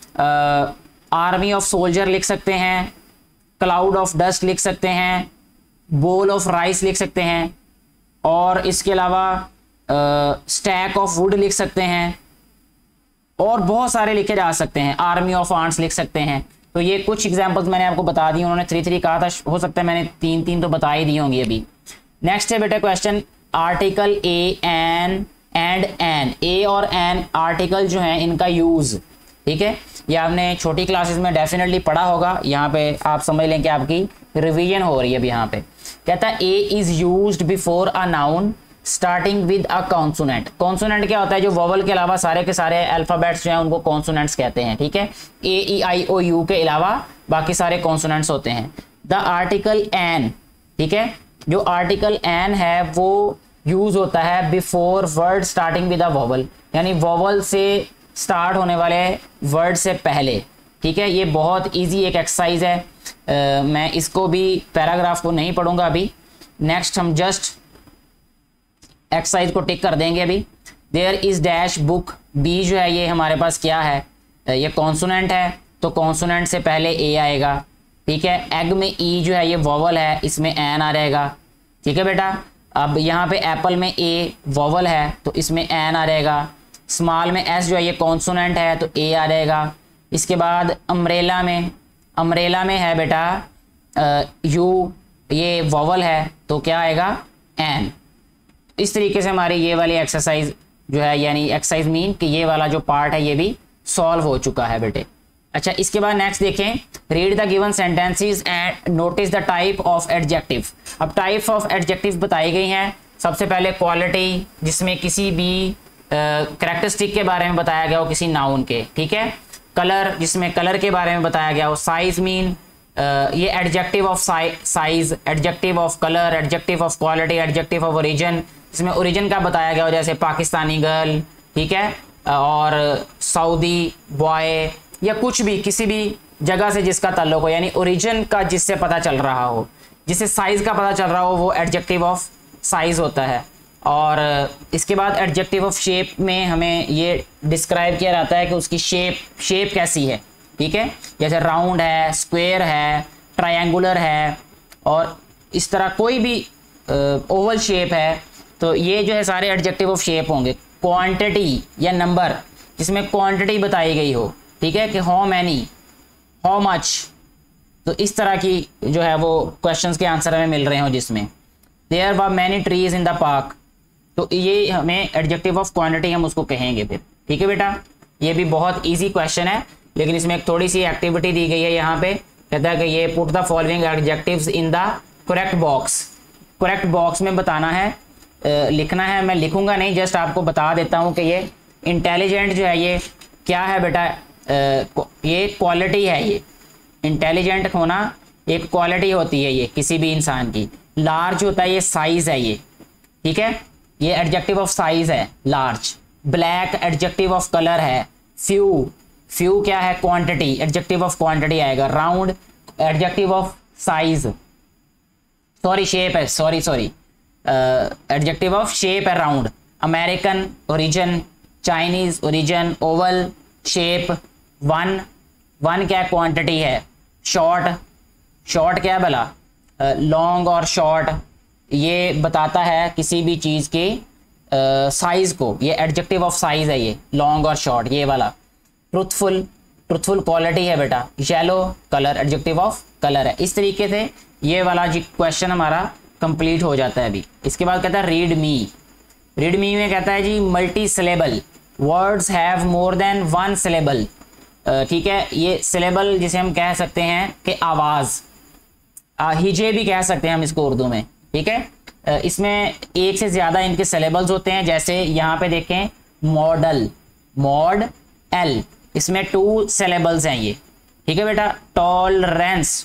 आर्मी ऑफ सोल्जर लिख सकते हैं, क्लाउड ऑफ डस्ट लिख सकते हैं, बोल ऑफ राइस लिख सकते हैं, और इसके अलावा स्टैक ऑफ वुड लिख सकते हैं, और बहुत सारे लिखे जा सकते हैं। आर्मी ऑफ आंट्स लिख सकते हैं। तो ये कुछ एग्जांपल्स मैंने आपको बता दी, उन्होंने 3 कहा था, हो सकता है मैंने 3 तो बता ही दी होंगी अभी। नेक्स्ट है बेटा question, article a, an and an. A और एन आर्टिकल जो है इनका यूज, ठीक है, ये आपने छोटी क्लासेस में डेफिनेटली पढ़ा होगा। यहाँ पे आप समझ लें कि आपकी रिवीजन हो रही है अभी। यहाँ पे कहता है a is used before a noun starting with a consonant. Consonant क्या होता है? जो वोवल के अलावा सारे के सारे अल्फाबेट्स जो हैं उनको कॉन्सोनेंट्स कहते हैं, ठीक है। ए, ई, आई, ओ, यू के अलावा बाकी सारे कॉन्सोनेंट्स होते हैं। द आर्टिकल एन, ठीक है, जो आर्टिकल एन है वो यूज होता है before word starting with a vowel, यानी वोवल से स्टार्ट होने वाले वर्ड से पहले, ठीक है। ये बहुत ईजी एक एक्सरसाइज है। मैं इसको भी पैराग्राफ को नहीं पढ़ूंगा अभी। नेक्स्ट हम जस्ट एक्सरसाइज को टिक कर देंगे अभी। There is dash book, B जो है ये हमारे पास क्या है? ये कॉन्सोनेंट है, तो कॉन्सोनेंट से पहले ए आएगा, ठीक है। एग में ई जो है ये वोवल है, इसमें एन आ रहेगा, ठीक है बेटा। अब यहाँ पे एप्पल में ए वोवल है तो इसमें एन आ रहेगा। स्मॉल में एस जो है ये कॉन्सोनेंट है तो ए आ रहेगा। इसके बाद अम्ब्रेला में है बेटा यू, ये वोवल है तो क्या आएगा? एन। इस तरीके से हमारी ये वाली एक्सरसाइज जो है, यानी एक्सरसाइज मीन कि ये वाला जो पार्ट है ये भी सॉल्व हो चुका है बेटे। अच्छा, इसके बाद नेक्स्ट देखें, read the given sentences and notice the type of adjective. अब टाइप ऑफ एडजेक्टिव बताई गई हैं। सबसे पहले क्वालिटी, जिसमें किसी भी कैरेक्टरिस्टिक के बारे में बताया गया हो किसी नाउन के, ठीक है। कलर, जिसमें कलर के बारे में बताया गया हो। साइज मीन ये adjective of size, adjective of colour, adjective of quality, adjective of origin, इसमें ओरिजिन का बताया गया हो, जैसे पाकिस्तानी गर्ल, ठीक है, और सऊदी बॉय, या कुछ भी किसी भी जगह से जिसका ताल्लुक हो, यानी ओरिजिन का जिससे पता चल रहा हो, जिससे साइज का पता चल रहा हो, वो एडजेक्टिव ऑफ साइज होता है। और इसके बाद एडजेक्टिव ऑफ शेप में हमें ये डिस्क्राइब किया जाता है कि उसकी शेप कैसी है, ठीक है, जैसे राउंड है, स्क्वायर है, ट्रायंगुलर है, और इस तरह कोई भी ओवल शेप है, तो ये जो है सारे एडजेक्टिव ऑफ शेप होंगे। क्वांटिटी या नंबर, जिसमें क्वांटिटी बताई गई हो, ठीक है, कि हाउ मैनी, हाउ मच, तो इस तरह की जो है वो क्वेश्चंस के आंसर हमें मिल रहे हो जिसमें there were many trees in the park, तो ये हमें एडजेक्टिव ऑफ क्वांटिटी हम उसको कहेंगे फिर। ठीक है बेटा, ये भी बहुत इजी क्वेश्चन है, लेकिन इसमें एक थोड़ी सी एक्टिविटी दी गई है यहाँ पे, कहता है कि ये put the following adjectives in the correct box, correct box में बताना है, लिखना है। मैं लिखूंगा नहीं, जस्ट आपको बता देता हूँ कि ये इंटेलिजेंट जो है ये क्या है बेटा, ये क्वालिटी है, ये इंटेलिजेंट होना एक क्वालिटी होती है ये किसी भी इंसान की। लार्ज होता है ये साइज है ये, ठीक है, ये एडजेक्टिव ऑफ साइज है large. Black adjective of colour है। फ्यू, फ्यू क्या है, क्वांटिटी, एडजेक्टिव ऑफ क्वांटिटी आएगा। Round adjective of size, sorry shape है, सॉरी एडजेक्टिव ऑफ शेप है round. American origin, Chinese origin, oval shape. One, one क्या क्वांटिटी है। शॉर्ट, शॉर्ट क्या है भला, लॉन्ग और शॉर्ट ये बताता है किसी भी चीज़ के साइज को, ये एडजेक्टिव ऑफ साइज है ये, लॉन्ग और शॉर्ट ये वाला। ट्रुथफुल, ट्रुथफुल क्वालिटी है बेटा। Yellow colour, adjective of colour है। इस तरीके से ये वाला जी क्वेश्चन हमारा कंप्लीट हो जाता है अभी। इसके बाद कहता है रीड मी, रीड मी में कहता है G multi syllable, words have more than one syllable, ठीक है, ये सिलेबल जिसे हम कह सकते हैं कि आवाज़, हिजे भी कह सकते हैं हम इसको उर्दू में, ठीक है। इसमें एक से ज़्यादा इनके सिलेबल्स होते हैं, जैसे यहाँ पे देखें मॉडल, मॉड एल, इसमें 2 सिलेबल्स हैं ये, ठीक है बेटा। टॉलरेंस,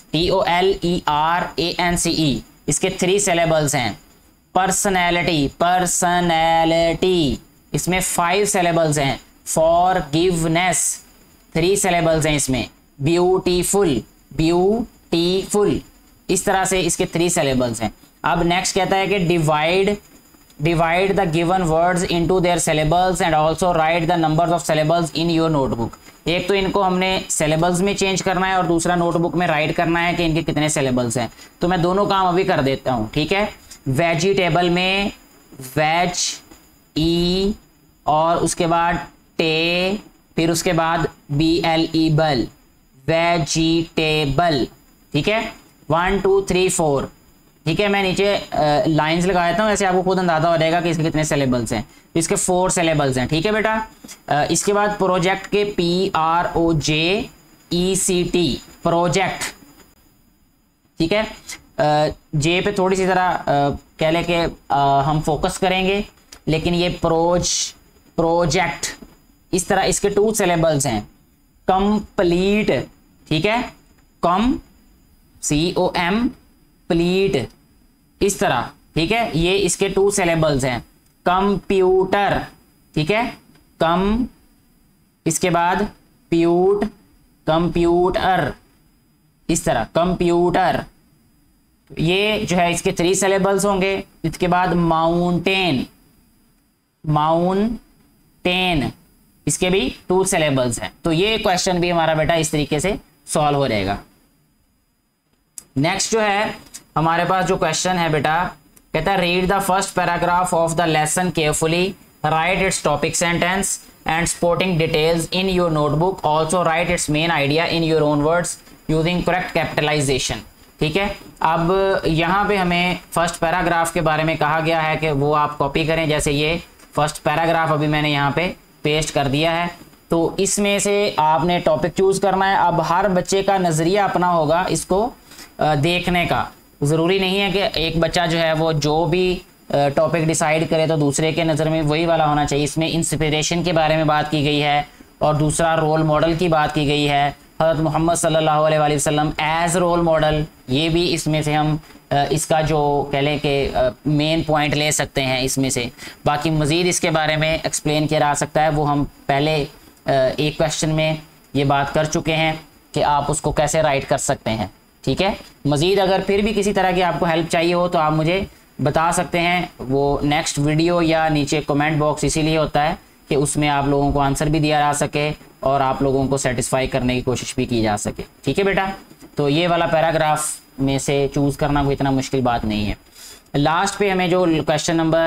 TOLERANCE, इसके 3 सिलेबल्स हैं। पर्सनैलिटी, पर्सनैलिटी, इसमें 5 सिलेबल्स हैं। फॉरगिवनेस, 3 सिलेबल्स हैं इसमें। ब्यूटीफुल, ब्यूटीफुल, इस तरह से इसके 3 सिलेबल्स हैं। अब नेक्स्ट कहता है कि divide, divide the given words into their syllables and also write the numbers of syllables in your notebook. एक तो इनको हमने सिलेबल्स में चेंज करना है और दूसरा नोटबुक में राइट करना है कि इनके कितने सिलेबल्स हैं। तो मैं दोनों काम अभी कर देता हूँ, ठीक है। वेजिटेबल में वेज, ई, और उसके बाद टे, फिर उसके बाद BLE बल, वेजिटेबल, ठीक है। 1 2 3 4, ठीक है। मैं नीचे लाइंस लगा देता हूँ, ऐसे आपको खुद अंदाजा हो जाएगा कि इसके कितने सिलेबल्स हैं। इसके 4 सिलेबल्स हैं, ठीक है बेटा। इसके बाद प्रोजेक्ट के PROJECT, प्रोजेक्ट, ठीक है। जे पे थोड़ी सी ज़रा कह लें कि हम फोकस करेंगे, लेकिन ये प्रोजेक्ट, इस तरह इसके 2 सिलेबल्स हैं। कंप्लीट, ठीक है, COM प्लीट, इस तरह, ठीक है, ये इसके 2 सिलेबल्स हैं। कंप्यूटर, ठीक है, कम, इसके बाद प्यूट, कंप्यूटर, इस तरह कंप्यूटर, ये जो है इसके 3 सिलेबल्स होंगे। इसके बाद माउंटेन, माउंटेन, इसके भी 2 सिलेबल्स हैं। तो ये क्वेश्चन भी हमारा बेटा इस तरीके से सॉल्व हो जाएगा। नेक्स्ट जो है हमारे पास जो क्वेश्चन है बेटा, कहता है read the first paragraph of the lesson carefully, write its topic sentence and supporting details in your notebook, also write its main idea in your own words using correct capitalisation, ठीक है। अब यहाँ पे हमें फर्स्ट पैराग्राफ के बारे में कहा गया है कि वो आप कॉपी करें, जैसे ये फर्स्ट पैराग्राफ अभी मैंने यहाँ पे पेस्ट कर दिया है। तो इसमें से आपने टॉपिक चूज करना है। अब हर बच्चे का नज़रिया अपना होगा इसको देखने का, ज़रूरी नहीं है कि एक बच्चा जो है वो जो भी टॉपिक डिसाइड करे तो दूसरे के नज़र में वही वाला होना चाहिए। इसमें इंस्पिरेशन के बारे में बात की गई है और दूसरा रोल मॉडल की बात की गई है। हज़रत मोहम्मद सल्लल्लाहु अलैहि वसल्लम एज रोल मॉडल, ये भी इसमें से हम इसका जो कह लें कि मेन पॉइंट ले सकते हैं इसमें से। बाकी मज़ीद इसके बारे में एक्सप्लेन किया जा सकता है, वो हम पहले एक क्वेश्चन में ये बात कर चुके हैं कि आप उसको कैसे राइट कर सकते हैं, ठीक है। मज़ीद अगर फिर भी किसी तरह की आपको हेल्प चाहिए हो तो आप मुझे बता सकते हैं, वो नेक्स्ट वीडियो या नीचे कमेंट बॉक्स इसीलिए होता है कि उसमें आप लोगों को आंसर भी दिया जा सके और आप लोगों को सेटिस्फाई करने की कोशिश भी की जा सके, ठीक है बेटा। तो ये वाला पैराग्राफ में से चूज़ करना कोई इतना मुश्किल बात नहीं है। लास्ट पे हमें जो क्वेश्चन नंबर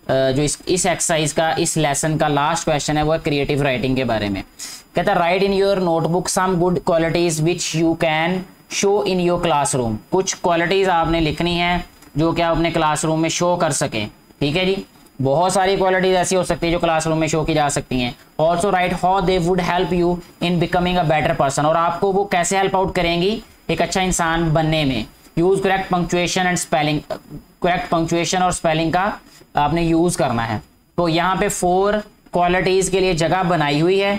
जो इस एक्सरसाइज का, इस लेसन का लास्ट क्वेश्चन है वो क्रिएटिव राइटिंग के बारे में। कहता है write in your notebook some good qualities which you can show in your classroom. कुछ क्वालिटीज आपने लिखनी है जो कि आप अपने क्लासरूम में शो कर सकें। ठीक है जी, बहुत सारी क्वालिटीज ऐसी हो सकती है जो क्लासरूम में शो की जा सकती हैं। Also write how they would help you in becoming a better person, और आपको वो कैसे हेल्प आउट करेंगी एक अच्छा इंसान बनने में। Use correct punctuation and spelling, correct punctuation और स्पेलिंग का आपने यूज करना है। तो यहाँ पे 4 क्वालिटीज के लिए जगह बनाई हुई है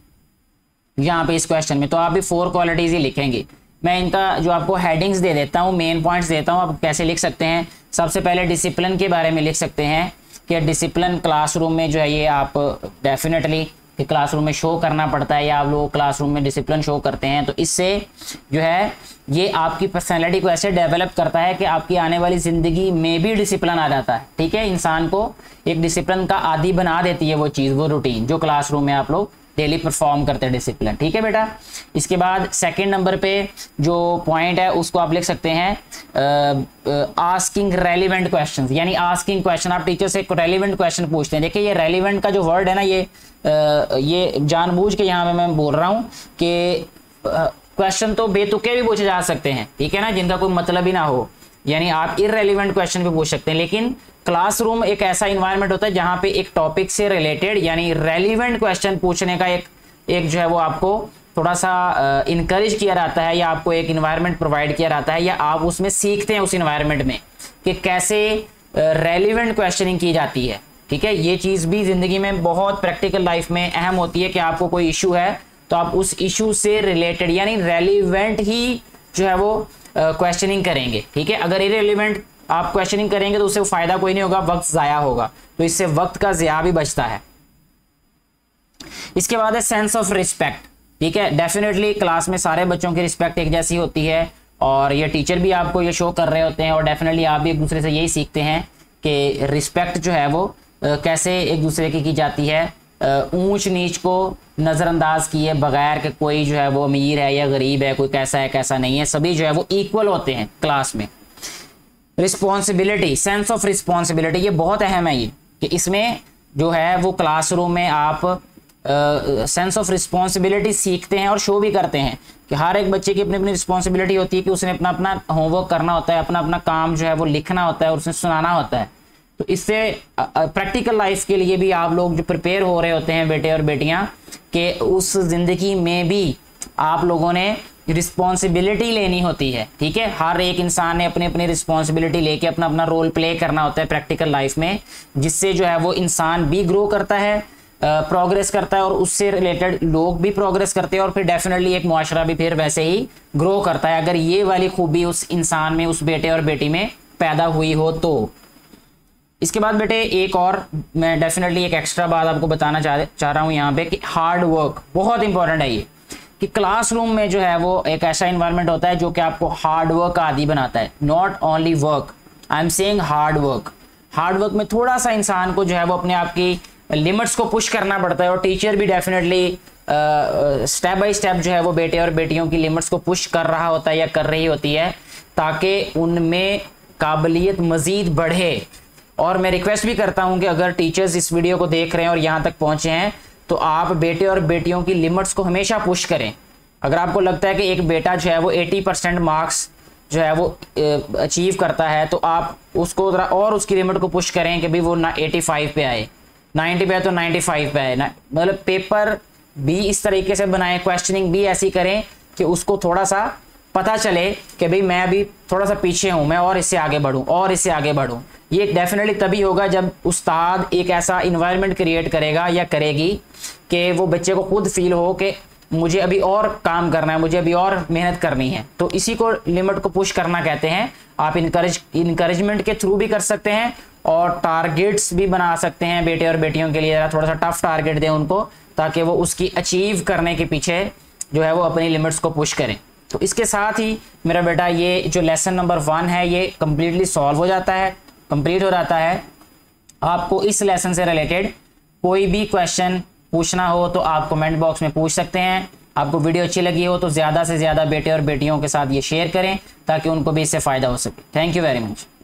यहाँ पे इस क्वेश्चन में, तो आप भी 4 क्वालिटीज ही लिखेंगे। मैं इनका जो आपको हेडिंग्स दे देता हूँ, मेन पॉइंट्स देता हूँ, आप कैसे लिख सकते हैं। सबसे पहले डिसिप्लिन के बारे में लिख सकते हैं कि डिसिप्लिन क्लासरूम में जो है ये आप डेफिनेटली कि क्लासरूम में शो करना पड़ता है, या आप लोग क्लासरूम में डिसिप्लिन शो करते हैं, तो इससे जो है ये आपकी पर्सनैलिटी को ऐसे डेवलप करता है कि आपकी आने वाली ज़िंदगी में भी डिसिप्लिन आ जाता है। ठीक है, इंसान को एक डिसिप्लिन का आदी बना देती है वो चीज़, वो रूटीन जो क्लासरूम में आप लोग डेली परफॉर्म करते हैं डिसिप्लिन। ठीक है बेटा। इसके बाद सेकंड नंबर पे जो पॉइंट है उसको आप लिख सकते हैं आस्किंग रेलिवेंट क्वेश्चंस, यानी आस्किंग क्वेश्चन, आप टीचर से रेलिवेंट क्वेश्चन पूछते हैं। देखिए ये रेलिवेंट का जो वर्ड है ना, ये जानबूझ के यहाँ पे मैं बोल रहा हूँ कि क्वेश्चन तो बेतुके भी पूछे जा सकते हैं, ठीक है ना, जिनका कोई मतलब ही ना हो, यानी आप इररेलेवेंट क्वेश्चन भी पूछ सकते हैं। लेकिन क्लासरूम एक ऐसा इन्वायरमेंट होता है जहां पे एक टॉपिक से रिलेटेड यानी रेलिवेंट क्वेश्चन पूछने का एक जो है वो आपको थोड़ा सा इनकरेज किया जाता है, या आपको एक इन्वायरमेंट प्रोवाइड किया जाता है, या आप उसमें सीखते हैं उस इन्वायरमेंट में कि कैसे रेलिवेंट क्वेश्चनिंग की जाती है। ठीक है, ये चीज़ भी जिंदगी में बहुत प्रैक्टिकल लाइफ में अहम होती है कि आपको कोई इशू है तो आप उस इशू से रिलेटेड यानी रेलिवेंट ही जो है वो क्वेश्चनिंग करेंगे। ठीक है, अगर इररिलेवेंट आप क्वेश्चनिंग करेंगे तो उससे फायदा कोई नहीं होगा, वक्त ज़ाया होगा, तो इससे वक्त का ज़िया भी बचता है। इसके बाद है सेंस ऑफ रिस्पेक्ट। ठीक है, डेफिनेटली क्लास में सारे बच्चों की रिस्पेक्ट एक जैसी होती है और ये टीचर भी आपको ये शो कर रहे होते हैं, और डेफिनेटली आप भी एक दूसरे से यही सीखते हैं कि रिस्पेक्ट जो है वो कैसे एक दूसरे की जाती है, ऊंच नीच को नज़रअंदाज किए बगैर कि कोई जो है वो अमीर है या गरीब है, कोई कैसा है कैसा नहीं है, सभी जो है वो इक्वल होते हैं क्लास में। रिस्पॉन्सिबिलिटी, सेंस ऑफ रिस्पॉन्सिबिलिटी, ये बहुत अहम है ये कि इसमें जो है वो क्लासरूम में आप सेंस ऑफ रिस्पॉन्सिबिलिटी सीखते हैं और शो भी करते हैं कि हर एक बच्चे की अपनी अपनी रिस्पॉन्सिबिलिटी होती है कि उसने अपना अपना होमवर्क करना होता है, अपना अपना काम जो है वो लिखना होता है और उसने सुनाना होता है। तो इससे प्रैक्टिकल लाइफ के लिए भी आप लोग जो प्रिपेयर हो रहे होते हैं बेटे और बेटियां, कि उस जिंदगी में भी आप लोगों ने रिस्पॉन्सिबिलिटी लेनी होती है। ठीक है, हर एक इंसान ने अपनी अपनी रिस्पॉन्सिबिलिटी लेके अपना अपना रोल प्ले करना होता है प्रैक्टिकल लाइफ में, जिससे जो है वो इंसान भी ग्रो करता है, प्रोग्रेस करता है, और उससे रिलेटेड लोग भी प्रोग्रेस करते हैं, और फिर डेफिनेटली एक मुआशरा भी फिर वैसे ही ग्रो करता है अगर ये वाली खूबी उस इंसान में, उस बेटे और बेटी में पैदा हुई हो तो। इसके बाद बेटे एक और मैं डेफिनेटली एक एक्स्ट्रा बात आपको बताना चाह रहा हूँ यहाँ पे कि हार्ड वर्क बहुत इंपॉर्टेंट है ये, कि क्लासरूम में जो है वो एक ऐसा इन्वायरमेंट होता है जो कि आपको हार्ड वर्क का आदी बनाता है। Not only work, I am saying hard work. Hard work में थोड़ा सा इंसान को जो है वो अपने आप की लिमिट्स को पुश करना पड़ता है, और टीचर भी डेफिनेटली स्टेप बाय स्टेप जो है वो बेटे और बेटियों की लिमिट्स को पुश कर रहा होता है या कर रही होती है, ताकि उनमें काबिलियत मज़ीद बढ़े। और मैं रिक्वेस्ट भी करता हूं कि अगर टीचर्स इस वीडियो को देख रहे हैं और यहाँ तक पहुँचे हैं तो आप बेटे और बेटियों की लिमिट्स को हमेशा पुश करें। अगर आपको लगता है कि एक बेटा जो है वो 80% मार्क्स जो है वो अचीव करता है, तो आप उसको और उसकी लिमिट को पुश करें कि भाई वो 85 पे आए, 90 पे आए तो 95 पे आए, मतलब पेपर भी इस तरीके से बनाएं, क्वेश्चनिंग भी ऐसी करें कि उसको थोड़ा सा पता चले कि भाई मैं अभी थोड़ा सा पीछे हूँ, मैं और इससे आगे बढ़ूँ और इससे आगे बढ़ूँ। ये डेफिनेटली तभी होगा जब उस्ताद एक ऐसा इन्वायरमेंट क्रिएट करेगा या करेगी कि वो बच्चे को खुद फील हो कि मुझे अभी और काम करना है, मुझे अभी और मेहनत करनी है। तो इसी को लिमिट को पुश करना कहते हैं। आप इनकरेजमेंट के थ्रू भी कर सकते हैं और टारगेट्स भी बना सकते हैं बेटे और बेटियों के लिए। थोड़ा सा टफ टारगेट दें उनको ताकि वो उसकी अचीव करने के पीछे जो है वो अपनी लिमिट्स को पुश करें। तो इसके साथ ही मेरा बेटा ये जो लेसन नंबर 1 है ये कंप्लीटली सॉल्व हो जाता है, कंप्लीट हो जाता है। आपको इस लेसन से रिलेटेड कोई भी क्वेश्चन पूछना हो तो आप कमेंट बॉक्स में पूछ सकते हैं। आपको वीडियो अच्छी लगी हो तो ज़्यादा से ज़्यादा बेटे और बेटियों के साथ ये शेयर करें ताकि उनको भी इससे फ़ायदा हो सके। Thank you very much.